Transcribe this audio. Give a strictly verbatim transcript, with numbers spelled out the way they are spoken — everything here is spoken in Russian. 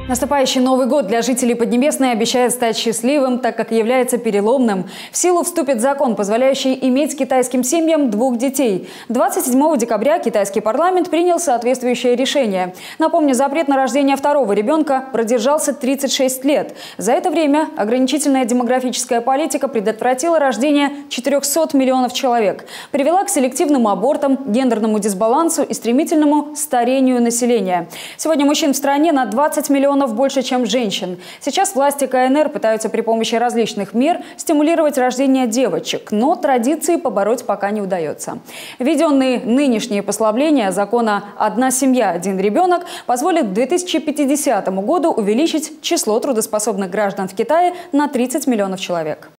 Наступающий Новый год для жителей Поднебесной обещает стать счастливым, так как является переломным. В силу вступит закон, позволяющий иметь китайским семьям двух детей. двадцать седьмого декабря китайский парламент принял соответствующее решение. Напомню, запрет на рождение второго ребенка продержался тридцать шесть лет. За это время ограничительная демографическая политика предотвратила рождение четырёхсот миллионов человек, привела к селективным абортам, гендерному дисбалансу и стремительному старению населения. Сегодня мужчин в стране на двадцать миллионов больше, чем женщин. Сейчас власти КНР пытаются при помощи различных мер стимулировать рождение девочек, но традиции побороть пока не удается. Введенные нынешние послабления закона «Одна семья, один ребенок» позволят к две тысячи пятидесятому году увеличить число трудоспособных граждан в Китае на тридцать миллионов человек.